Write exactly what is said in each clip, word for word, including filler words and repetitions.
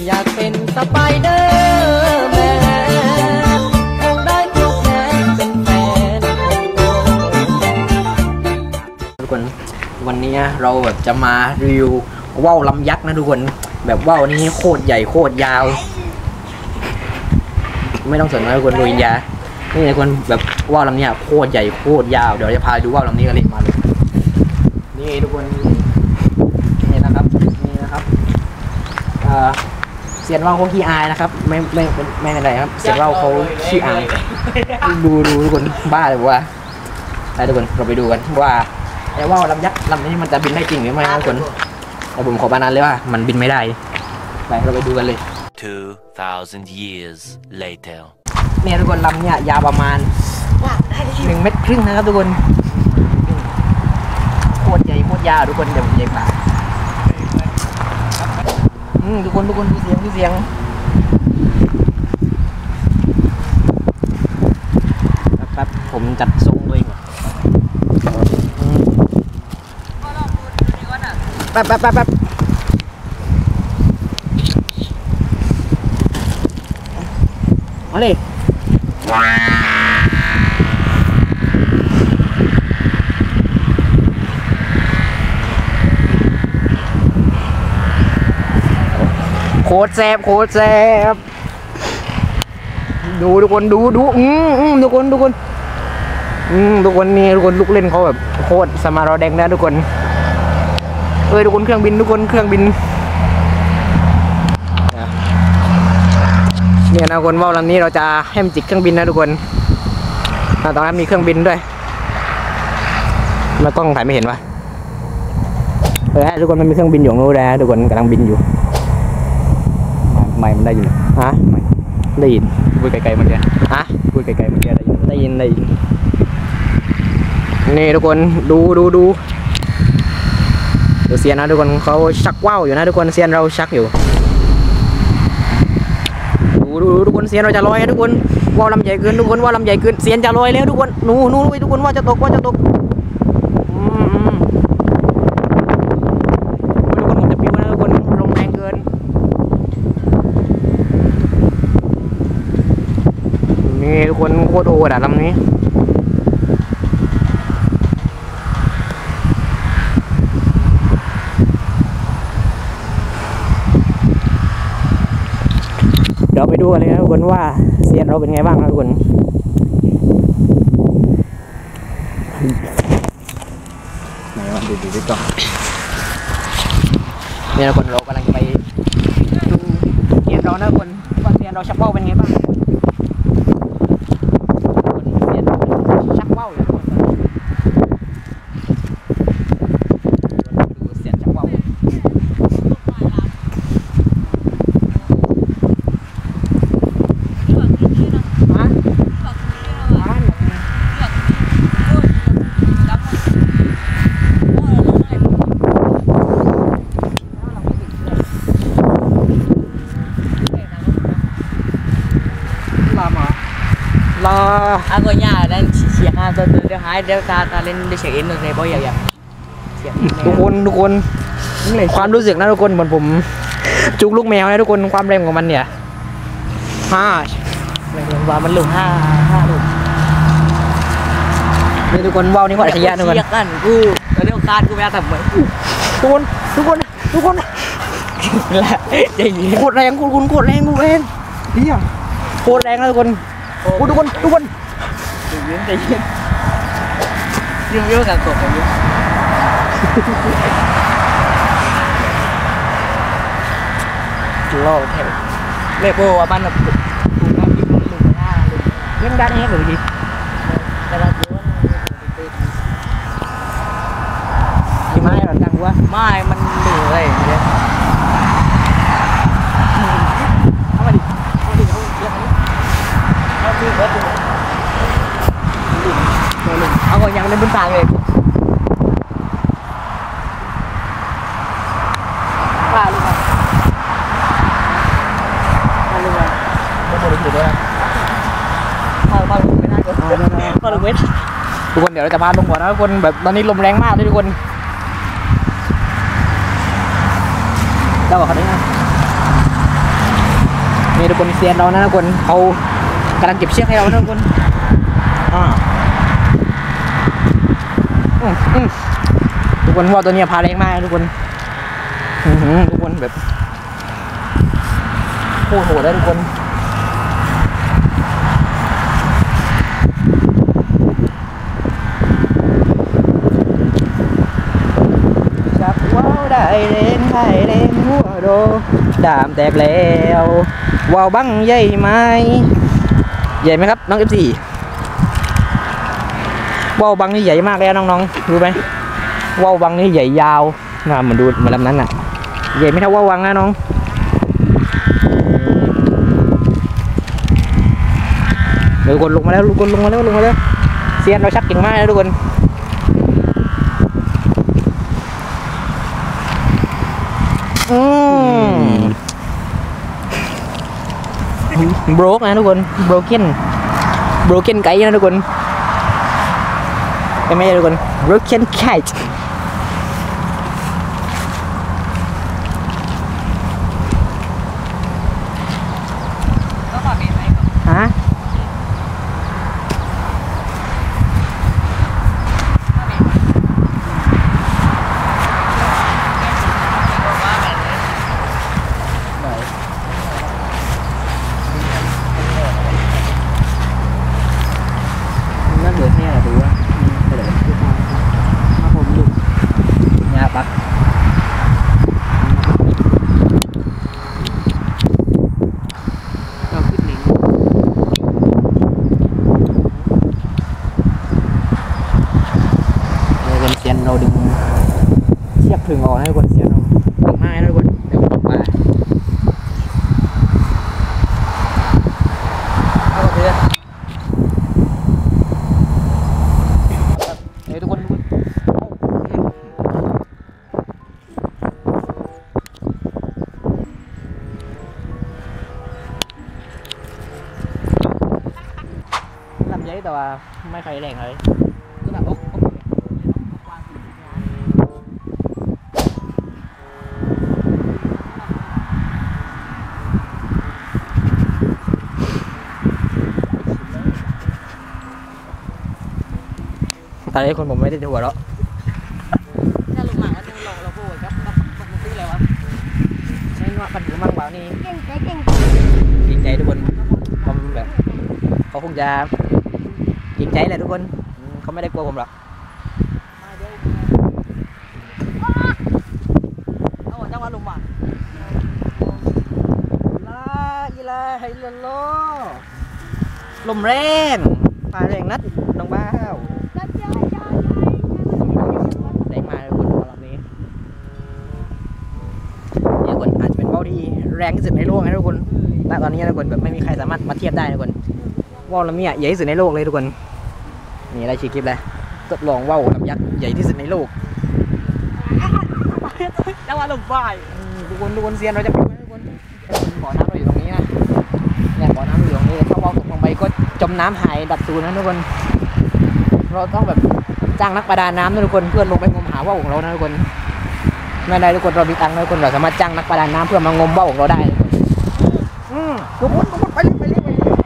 อยากเป็นสไปเดอร์แมนคงได้ทุกแนวเป็นแฟนทุกคนวันนี้เราแบบจะมารีวิวว่าวลำยักษ์นะทุกคนแบบว่าวนี้โคตรใหญ่โคตรยาวไม่ต้องสนนะทุกคนโรยยานี่ทุกคนแบบว่าวลำนี้โคตรใหญ่โคตรยาวเดี๋ยวจะพาดูว่าวลำนี้กันเลยมาเลยนี่ทุกคนนี่นะครับนี่นะครับเสียนว่าวเขาขี้อายนะครับไม่ไม่ไม่เป็นไรครับเสียนว่าวเขาขี้อายดูดูทุกคนบ้าเลยว่าไปทุกคนเราไปดูกันว่าไอ้ว่าวลำยักษ์ลำนี้มันจะบินได้จริงหรือไม่ทุกคนแต่ผมขอบานันเลยว่ามันบินไม่ได้ไปเราไปดูกันเลย two thousand years later เนี่ยทุกคนลำเนี่ยยาวประมาณหนึ่งเมตรครึ่งนะครับทุกคนโคตรใหญ่โคตรยาวทุกคนเดี๋ยวผมใหญ่กว่าทุกคนทุกคนดูเสียงดูเสียงแป๊บผมจัดทรงด้วยแป๊บแป๊บแป๊บแป๊บมาเลยโคตรแซ่บโคตรแซ่บดูทุกคนดูดูอืมอืมทุกคนทุกคนอืมทุกคนนี่ทุกคนลูกเล่นเขาแบบโคตรสมาร์ทแดงนะทุกคนเอ้ยทุกคนเครื่องบินทุกคนเครื่องบินเนี่ยนะทุกคนว่าลำนี้เราจะให้มันจิกเครื่องบินนะทุกคนตอนนั้นมีเครื่องบินด้วยมากล้องถ่ายไม่เห็นวะเออทุกคนมันมีเครื่องบินอยู่นู้นนะทุกคนกำลังบินอยู่ไม่มันได้ยินฮะไม่ได้ยินพูดไกลๆเมื่อกี้ฮะพูดไกลๆเมื่อกี้ได้ยินได้ยินได้ยินนี่ทุกคนดูดูดูดูเซียนนะทุกคนเขาชักว่าวอยู่นะทุกคนเซียนเราชักอยู่ดูดูทุกคนเซียนเราจะลอยทุกคนว่าวลำใหญ่เกินทุกคนว่าวลำใหญ่เกินเซียนจะลอยแล้วทุกคนหนูหนูทุกคนว่าจะตกว่าจะตกทุกคนผมจะปิ้วนะทุกคนลงแรงเกินนี่ทุกคนโคตรโหดอะลำนี้เดี๋ยวไปดูกันเลยนะทุกคนว่าเซียนเราเป็นไงบ้างนะทุกคนไหนมาดูดูดูก่อนเนี่ยทุกคนเรากำลังไปดูเซียนเรานะทุกคนว่าเซียนเราชักว่าวเป็นไงบ้างเซียนเราชักว่าวอยู่ทุกคนดูเซียนชักว่าว Aku nya dan siang atau dah hai dah kalian dah check in ในบ่อยอย่างทุกคนทุกคนความรู้สึกนะทุกคนเหมือนผมจุกลูกแมวนะทุกคนความแรงของมันเนี่ยห้าแรงว่ามันลุงห้าห้าลุงนี่ทุกคนว่าวนี่ก็อัจฉริยะทุกคนเรียกกันกูเรียกการกูแม่แต่เหมือนทุกคนทุกคนทุกคนแหละอย่างนี้โคตรแรงคุณคุณโคตรแรงกูเองเฮียโคตรแรงนะทุกคนทุกคนทุกคนยืนใจเย็นยืนเยอะกันตกกันเยอะโลกแท้เรียกว่าบ้านแบบถูกน้ำยิ่งลุงหน้าลุงยิ่งด้านนี้หรือดีแต่ละตัวที่ไม้หลังจังวะไม้มันเหนื่อยเนี่ยเอามาดิเอามาดิเอาเยอะมาดิเอาดิเอาดิเอาก่อนยังเล่นบนทางเลยป้าลูกอ่ะป้าลูกอ่ะก็หมดเลยด้วยป้าป้าลูกไม่ได้ก็ป้าลูกเวททุกคนเดี๋ยวเราจะพาลงก่อนนะทุกคนแบบตอนนี้ลมแรงมากเลยทุกคนเจ้าบอกเขาได้ไงนี่ทุกคนเซียนเรานะทุกคนเขากำลังเก็บเชือกให้เรานะทุกคนอ่าทุกคนว่าตัวนี้พาแรงมากทุกคนทุกคนแบบโคตรโหดเลยทุกคนจับว้าวได้เล่นได้เล่นหัวโดดามแตกแล้วว้าวบังใหญ่ไหมใหญ่ไหมครับน้องเอฟซีว้าวบังนี่ใหญ่มากแล้วน้องๆรู้ไหมว้าวบังนี่ใหญ่ยาวน่าเหมือนดูเหมือนลำนั้นน่ะใหญ่ไม่เท่าว้าวบังนะน้องเดี๋ยวทุกคนลงมาแล้วทุกคนลงมาแล้วลงมาแล้วเซียนเราชักเก่งมากแล้วทุกคนอืมโบรกนะทุกคน broken broken ไก่นะทุกคนไม่ใช่ทุกคน broken kite ก็ปรับเองไหมฮะนั่นเหลือแค่ไหนดูว่าเท่าไหร่มาผมดูเนี่ยปะเราขึ้นลิงเราเป็นเซียนเราดึงเชือกถึงออกให้คนเซียนเราดึงไม้นะทุกคนเดี๋ยวบอกว่าเอาเถอะเดี๋ยวทุกคนลำไยแต่ว่าไม่ค่อยแรงเลยก็แบบอกตอนนี้คนผมไม่ได้หัวเราะถ้าลงมาแล้วจะลงเราพูดครับมันมันคืออะไรวะใช่ว่าปันถือมั่งเปล่านี่เก่งใจเก่งเก่งใจทุกคนผมแบบเขาคงจะเก่งใจแหละทุกคนอืมเขาไม่ได้กลัวผมหรอกมาเดี๋ยวเอาจังหวะลงมาลาอีลาไฮลโลลมแรงฟ้าแรงนัดน้องบ้าวได้มาทุกคนรอบนี้เนี่ยคนอาจจะเป็นว่าวที่แรงที่สุดในโลกนะทุกคนแต่ตอนนี้ทุกคนแบบไม่มีใครสามารถมาเทียบได้ทุกคนว่าวลำนี้ใหญ่ที่สุดในโลกเลยทุกคนนี่ได้ชีคลิปเลยทดลองว่าวลำยักษ์ใหญ่ที่สุดในโลกจังหวะลงบ่ายทุกคนทุกคนเซียนเราจะไปดูนะทุกคนบ่อน้ำเราอยู่ตรงนี้นะเนี่ยบ่อน้ำอยู่ตรงนี้ถ้าว่าวตกลงไปก็จมน้ำหายดับสูญนะทุกคนเราต้องแบบจ้างนักประดาน้ำนะทุกคนเพื่อลงไปงมหาว่าวของเรานะทุกคนไม่ได้ทุกคนเรามีตังค์นะทุกคนเราสามารถจ้างนักประดาน้ำเพื่อมางมว่าวของเราได้ทุกคนทุกคนทุกคนไปเรื่อยไปเรื่อยไปเรื่อย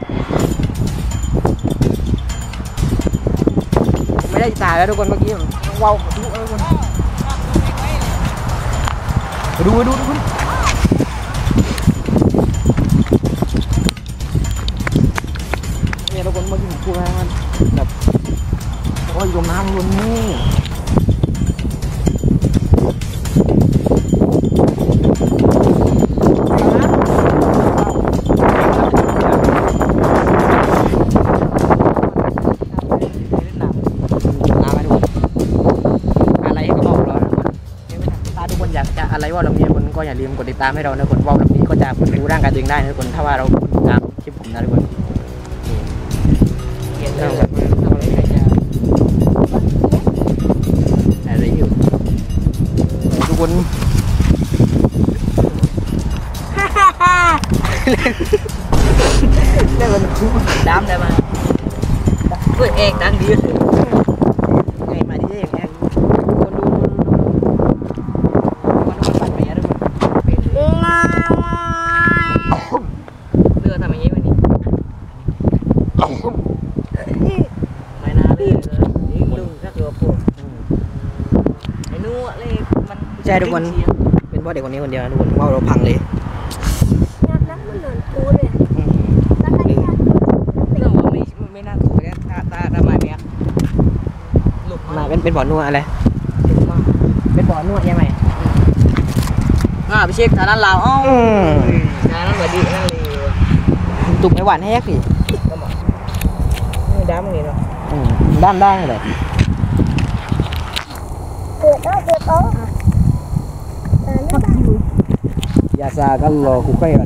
ไม่ได้ถ่ายแล้วทุกคนเมื่อกี้ว่าวดูเออทุกคนดูดูทุกคนเนี่ยทุกคนเมื่อกี้ผมพูดแล้วมันแบบโอ้ยลมน้ำลมนี่อยากจะอะไรว่าเรามีคนก็อย่าลืมกดติดตามให้เรานะคนว่าเรานี้ก็จะดูร่างกายตัวเองได้นะคนถ้าว่าเราติดตามคลิปผมนะทุกคนเกียร์เราแบบทำอะไรใครจะอะไรอยู่ทุกคนเล่นมันดำได้ไหมเพื่อเอกดังดีไงมาที่เอกแอกคนดูใช่ทุกคนเป็นเพราะเด็กคนนี้คนเดียวนะทุกคนว่าวเราพังเลยนับนับมันเหมือนปูเลยอืมแล้วก็เนี่ยเรื่องว่าไม่ไม่น่าถูกเลยตาตาทำไมเนี่ยหลุดมามาเป็นเป็นบ่อนวดอะไรหลุดมาเป็นบ่อนวดใช่ไหมอ่าไปเช็คฐานะเราอ้าวอืมฐานะเหมือนดีนั่นเลยตุกในหวานแฮกสิก็มาไม่ดำนี่เนาะอืมด้านด้านเลยเปิดได้เปิดโต๊ะอ่านั่นบ้างยาซาก็รอคุกไก่กัน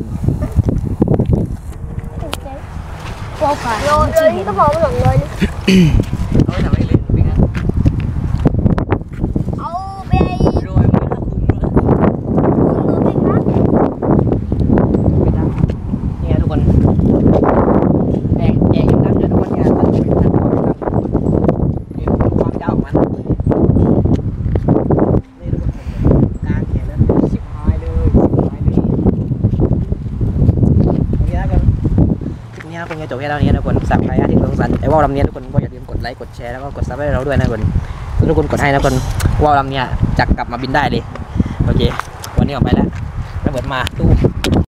โอ้ค่ะโลเลยนี่ก็บอกว่าหลงเลยเอาไปทำให้เล่นเป็นไงเอาไปโรยไม่น่าคุ้มเลยดูสิครับเนี่ยทุกคนแอกแอกอยู่นั่นเดี๋ยวทุกคนเนี่ยตัดไปนั่นก่อนนะครับเดี๋ยวความยาวของมันนี่ทุกคนกลางแขนแล้วสิบหายเลยสิบหายเลยโอเคแล้วกันคลิปนี้นะคนจะจบแค่เท่านี้นะทุกคนสับใครที่สงสารไอ้ว่าวลำเนี้ยทุกคนก็อย่าลืมกดไลค์กดแชร์แล้วก็กดซับให้เราด้วยนะทุกคนทุกคนกดให้นะทุกคนว่าวลำเนี้ยจะกลับมาบินได้เลยโอเควันนี้ออกไปแล้วระเบิดมาตู้ม